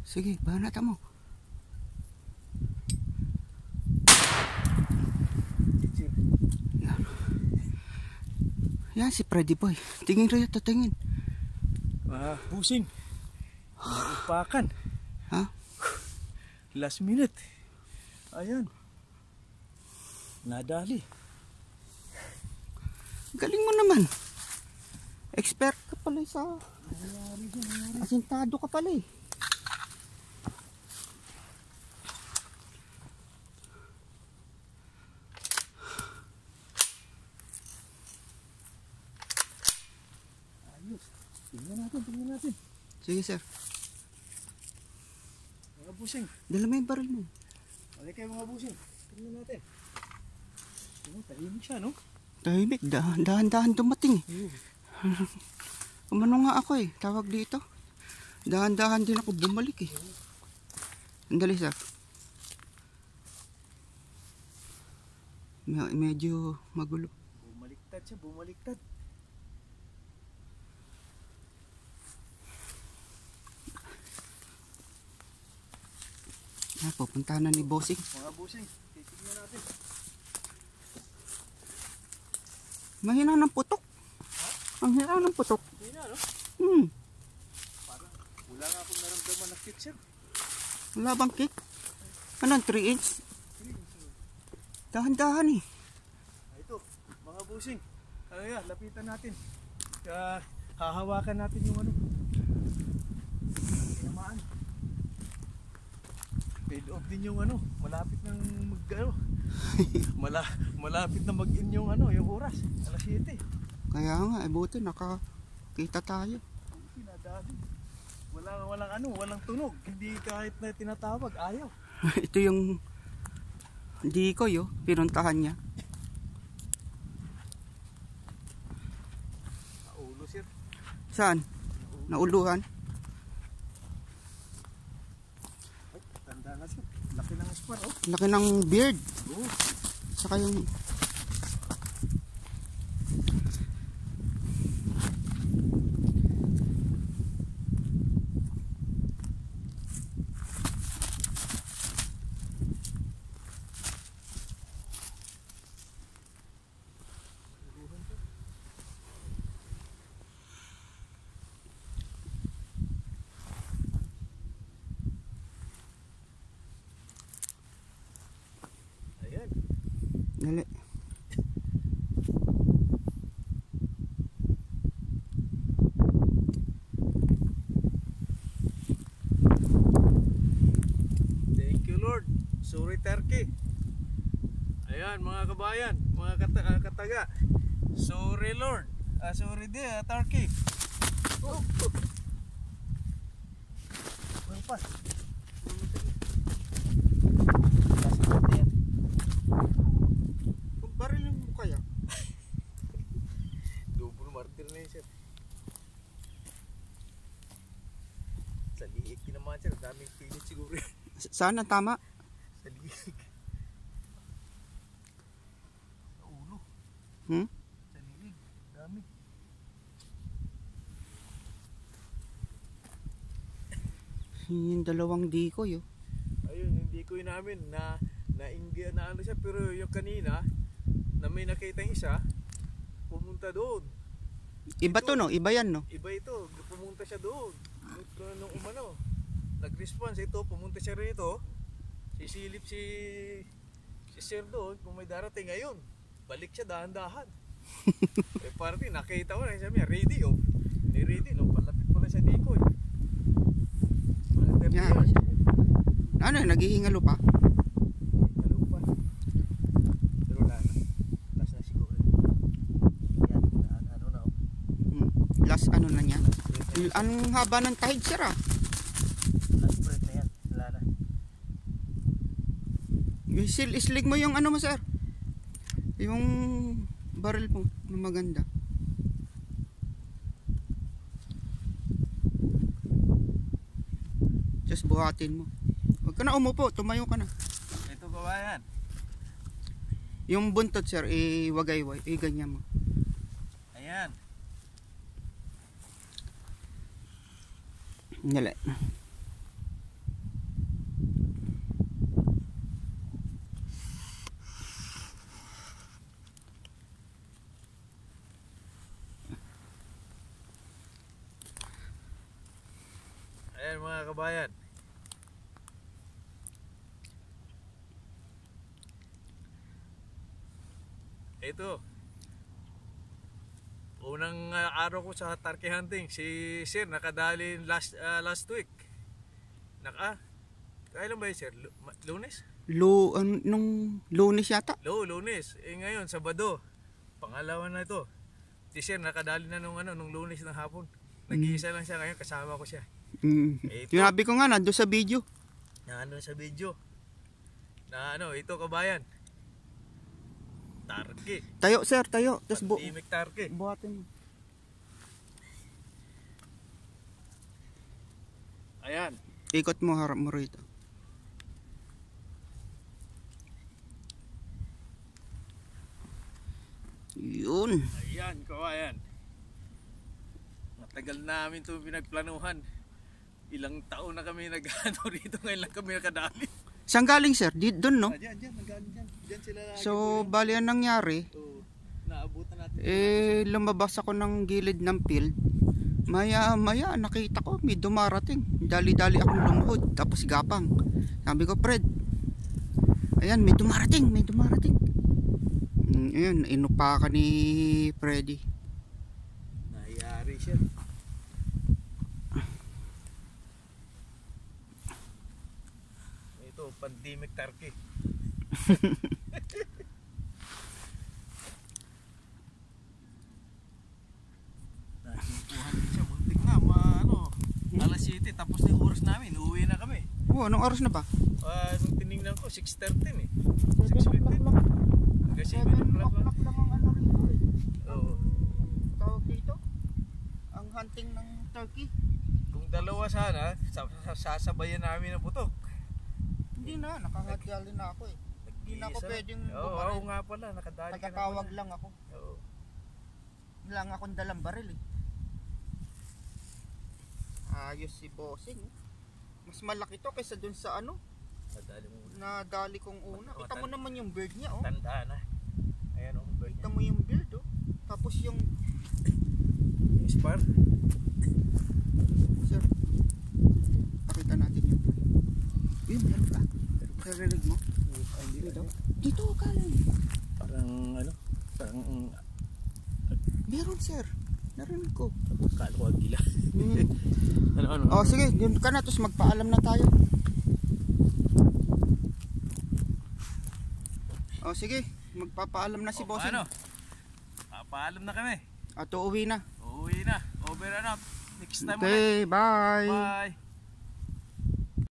Sige, banata mo. Yan. Yan si Freddy Boy. Tingin rin ito, tingin. Pusing. Upakan. Ha? Last minute. Ayan. Nadali. Galing mo naman. Expert ka pala sa... Asintado ka pala eh. Ayos. Tingnan natin. Sige sir. Mga busing. Dala mo yung baril mo. Balik kayo mga busing. Tingnan natin. Tahimik siya, no? Tahimik. Dahan-dahan dumating eh. Umano nga ako eh. Tawag dito. Dahan-dahan din ako bumalik eh. Andali sir. Medyo magulo. Bumaliktad siya, bumaliktad. Pupuntahan na ni Bossing. Mga busing, titignan natin. Mahina ng putok. Ang hina ng putok. Hina, no? Parang wala nga akong naramdaman na kick, sir. Wala bang kick? Anong 3 inch? Dahan-dahan eh. Ito, mga busing. Ayan, lapitan natin. Hahawakan natin yung ano. Tinamaan. Paid off din yung ano. Malapit nang malapit na mag-in yung ano, yung oras. Alas 7. Kaya nga, buti nakakita tayo. Pinadali. Walang tunog. Hindi kahit na tinatawag, ayaw. Ito yung Decoy oh, pinuntahan niya. Naulo, sir. Saan? Nauluhan? Ay, tanda na, sir. Laki ng spar, oh. Laki ng beard. Oh. Saka yung... Ayan. Dali. Thank you, Lord. Sorry, Turkey. Ayan, mga kabayan, mga kataga. Sorry, Lord. Sorry din, Turkey. Oh. Malpas. Kung barilin mo kaya? Double martir na yun, sir. Sa liig naman, sir. Daming pilit siguro. Sana tama? Sa liig. Sa ulo. Sa liig. Dami. Yung dalawang Decoy oh. Ayun, hindi ko namin na ano siya, pero yung kanina na may nakita isa pumunta doon. Iba to no? Iba yan no? Iba ito, pumunta siya doon. Nung umano, nag-response ito, pumunta siya rito. Sisilip si sir doon kung may darating ngayon. Balik siya dahan-dahan. Parang nakita ko na sabi niya, ready oh. Hindi ready no, palapit pala sa Decoy. Yan. Ano, naghihingalo pa? Hingalo pa. Pero wala na. Last na siguro. Yan, ano na oh. Last ano na niya? Anong haba ng tahid sir ah? Last breath na yan. Wala na. Islig mo yung ano mo sir? Yung barrel mo na maganda. Just buhatin mo. Huwag ka na umupo, tumayo ka na. Ito kabayan. Yung buntot sir, iwagay-way, ganyan mo. Ayan. Dali. Ayan mga kabayan. Ito. Unang araw ko sa turkey hunting. Si Sir nakadali last week. Kailan ba yun, Sir? Lunes? Nung Lunes yata. Lunes. Ngayon, Sabado. Pangalawa na ito. Si Sir nakadali na nung Lunes ng hapon. Nag-iisa lang siya ngayon, kasama ko siya. Ito. Sinabi ko nga, nandun sa video. Sa video. Ito kabayan. Turkey. Tayo, sir, tayo. Tapos Pandemic turkey. buhatin mo. Ayan. Ikot mo, harap mo rito. Yun. Ayan, kabayan. Matagal namin ito pinagplanuhan. Ilang taon na kami nag-ano rito. Ngayon lang kami nakadali. Saan galing, sir? Doon, no? Diyan, nagaling dyan. Diyan sila lagi. So, bali ang nangyari, Naabutan natin. lumabas ako ng gilid ng field. Maya, nakita ko, may dumarating. Dali-dali akong lumuhod, tapos gapang. Sabi ko, Fred, ayan, may dumarating. Ayan, inupa ka ni Freddy. Nahiyari siya. Ito, pandemic turkey. Nakipuhan din siya, muntik na, alas 7, tapos na yung oras namin, uuwi na kami. Anong oras na ba? Nung tinignan ko, 6:13 eh. 6:15. Hanggang 7 o'clock lang. lang ang ano rito eh. Oo. Tawag dito, ang hunting ng turkey. Kung dalawa sana, sasabayan namin ng putok. Hindi na, nakakadali na ako eh. Hindi na ako pwedeng Oo, bumaril. nga pala, nakadali ka na Tagatawag pala. lang ako. Oo. Wala nga akong dalang baril eh. Ayos si bossing. Mas malaki to kaysa dun sa Nadali mo. nadali kong una. Kita mo naman yung bird niya oh. Tanda na. Ayan o, bird Kita niya. mo yung bird oh. Tapos yung Yung spar. sir. Pakita natin yung bird. Yun, yan ka. Narinig mo? Dito? Dito ka lang. Parang Meron sir. Narinig ko. kalo ko agila. Oh sige, yun ka na. Tapos magpaalam na tayo. Oh sige, magpapaalam na si bossing. Paalam na kami. At uuwi na. Uuwi na. Over and out. Next time ulit. Okay, bye. Bye.